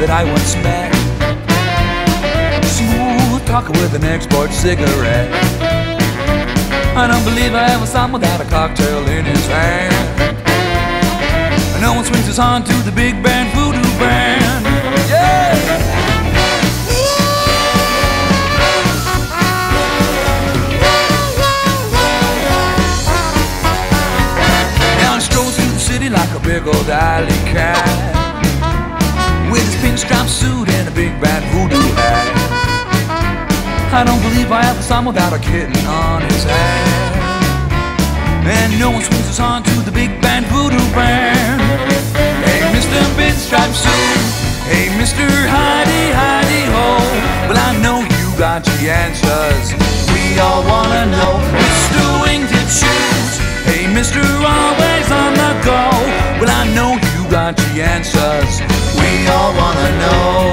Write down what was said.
that I once met. Smooth talker with an export cigarette. I don't believe I ever saw him without a cocktail in his hand. No one swings his horn to the big band voodoo band. Yeah! Now he strolls through the city like a big old alley cat, with his pinstripe suit and a big bad voodoo hat. I don't believe I ever saw him without a kitten on his head. And no one swings his horn to the big band voodoo band. Hey, Mr. Pinstripe Suit. Hey, Mr. Hidey Hidey Ho. Well, I know you got the answers. We all wanna know. Mr. Wingtip Shoes. Hey, Mr. Always on the go. Well, I know you got the answers. We all wanna know.